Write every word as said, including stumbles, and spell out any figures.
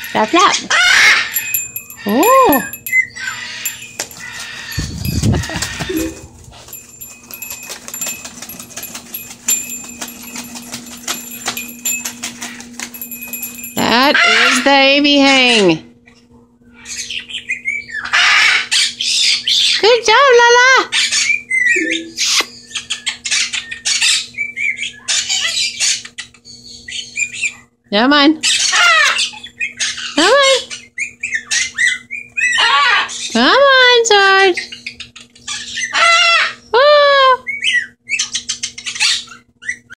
Flap, flap. Oh. That is the baby hang. Good job, Lala. Come on.